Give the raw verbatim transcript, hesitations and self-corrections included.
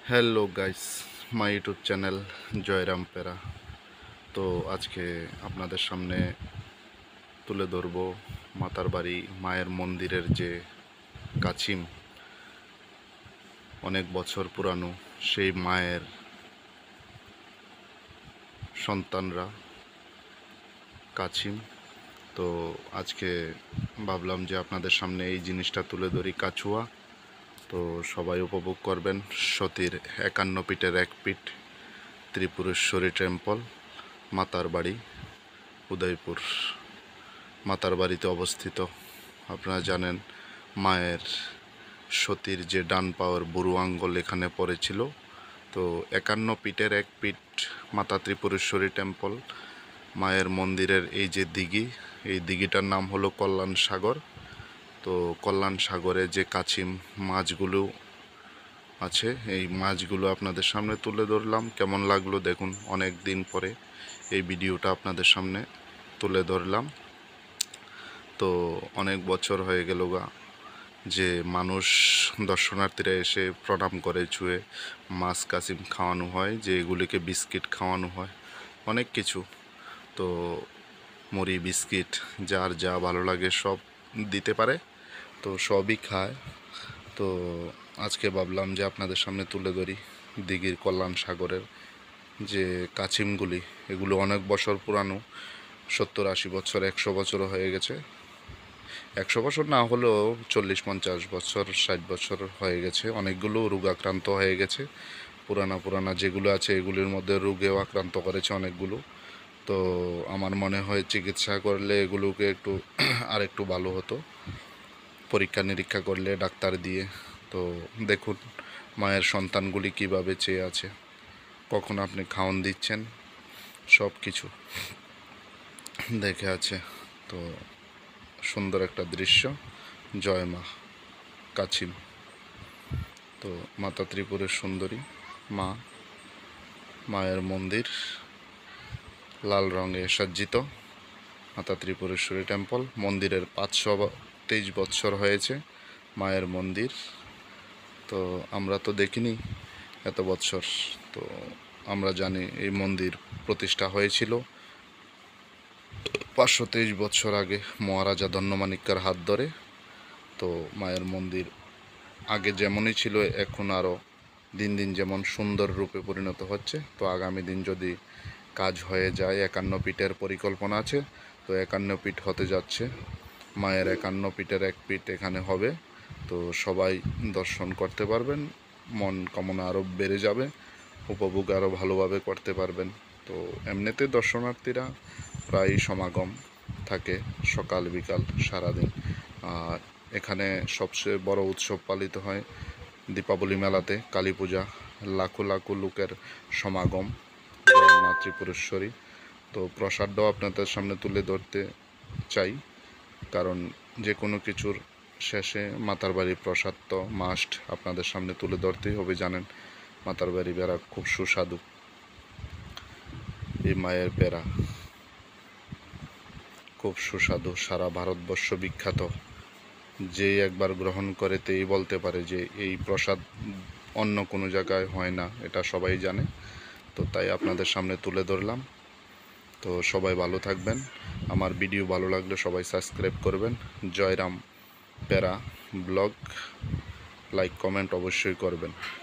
Hello guys, my YouTube channel Joyram Pera. তো আজকে আপনাদের সামনে তুলে ধরব মাতার বাড়ি মায়ের মন্দিরের যে কাছিম, অনেক বছর পুরানো সেই মায়ের সন্তানরা কাছিম। তো আজকে ভাবলাম যে আপনাদের সামনে এই জিনিসটা তুলে ধরি, কাছুয়া। তো সবাই উপভোগ করবেন। সতীর একান্ন পিঠের এক পিঠ, ত্রিপুরেশ্বরী টেম্পল, মাতার বাড়ি উদয়পুর। মাতার বাড়িতে অবস্থিত। আপনারা জানেন মায়ের সতীর যে ডান পাওয়ার বুড়ো আঙ্গল এখানে পড়েছিল। তো একান্ন পিঠের এক পিঠ মাতা ত্রিপুরেশ্বরী টেম্পল, মায়ের মন্দিরের এই যে দিঘি, এই দিঘিটার নাম হলো কল্যাণ সাগর। তো কল্যাণ সাগরে যে কাছিম মাছগুলো আছে, এই মাছগুলো আপনাদের সামনে তুলে ধরলাম। কেমন লাগলো দেখুন, অনেক দিন পরে এই ভিডিওটা আপনাদের সামনে তুলে ধরলাম। তো অনেক বছর হয়ে গেল গা যে মানুষ দর্শনার্থীরা এসে প্রণাম করে, ছুঁয়ে মাছ কাছিম খাওয়ানো হয়, যে এগুলিকে বিস্কিট খাওয়ানো হয়, অনেক কিছু। তো মুড়ি বিস্কিট যার যা ভালো লাগে সব দিতে পারে, তো সবই খায়। তো আজকে ভাবলাম যে আপনাদের সামনে তুলে ধরি দিঘির কল্যাণ সাগরের যে কাছিমগুলি। এগুলো অনেক বছর পুরানো, সত্তর আশি বছর, একশো বছরও হয়ে গেছে। একশো বছর না হলেও চল্লিশ পঞ্চাশ বছর, ষাট বছর হয়ে গেছে। অনেকগুলো রোগাক্রান্ত হয়ে গেছে। পুরানা পুরানা যেগুলো আছে এগুলির মধ্যে রোগেও আক্রান্ত করেছে অনেকগুলো। তো আমার মনে হয় চিকিৎসা করলে এগুলোকে একটু আর একটু ভালো হতো, পরীক্ষা নিরীক্ষা করলে ডাক্তার দিয়ে। তো দেখুন মায়ের সন্তানগুলি কিভাবে চেয়ে আছে, কখন আপনি খাওয়ান দিচ্ছেন, সব কিছু দেখে আছে। তো সুন্দর একটা দৃশ্য। জয় মা কাছিম। তো মাতা ত্রিপুরের সুন্দরী মা, মায়ের মন্দির লাল রঙে সজ্জিত, মাতা ত্রিপুরেশ্বরী টেম্পল। মন্দিরের পাঁচশো তেইশ বৎসর হয়েছে মায়ের মন্দির। তো আমরা তো দেখিনি এত বৎসর। তো আমরা জানি এই মন্দির প্রতিষ্ঠা হয়েছিল পাঁচশো তেইশ বৎসর আগে মহারাজা ধন্যমাণিক্যের হাত ধরে। তো মায়ের মন্দির আগে যেমনই ছিল এখন আরও দিন দিন যেমন সুন্দর রূপে পরিণত হচ্ছে। তো আগামী দিন যদি কাজ হয়ে যায়, একান্ন পিঠের পরিকল্পনা আছে, তো একান্ন পিঠ হতে যাচ্ছে। মায়ের একান্ন পিঠের এক পিঠ এখানে হবে। তো সবাই দর্শন করতে পারবেন, মন কামনা আরও বেড়ে যাবে, উপভোগ আরও ভালোভাবে করতে পারবেন। তো এমনিতে দর্শনার্থীরা প্রায় সমাগম থাকে সকাল বিকাল সারাদিন। আর এখানে সবচেয়ে বড় উৎসব পালিত হয় দীপাবলি মেলাতে, কালী পূজা, লাখো লাখো লোকের সমাগম মা ত্রিপুরেশ্বরী। তো প্রসাদটাও আপনাদের সামনে তুলে ধরতে চাই, কারণ যে কোনো কিছুর শেষে মাতার বাড়ির প্রসাদ তো মাস্ট আপনাদের সামনে তুলে ধরতেই হবে। জানেন মাতার বাড়ি বেড়া খুব সুস্বাদু। এই মায়ের বেড়া খুব সুস্বাদু, সারা ভারতবর্ষ বিখ্যাত। যেই একবার গ্রহণ করে তেই বলতে পারে যে এই প্রসাদ অন্য কোনো জায়গায় হয় না, এটা সবাই জানে। তো তাই আপনাদের সামনে তুলে ধরলাম। তো সবাই ভালো থাকবেন। আমার ভিডিও ভালো লাগলে সবাই সাবস্ক্রাইব করবেন। Joyram Pera vlog like comment অবশ্যই করবেন।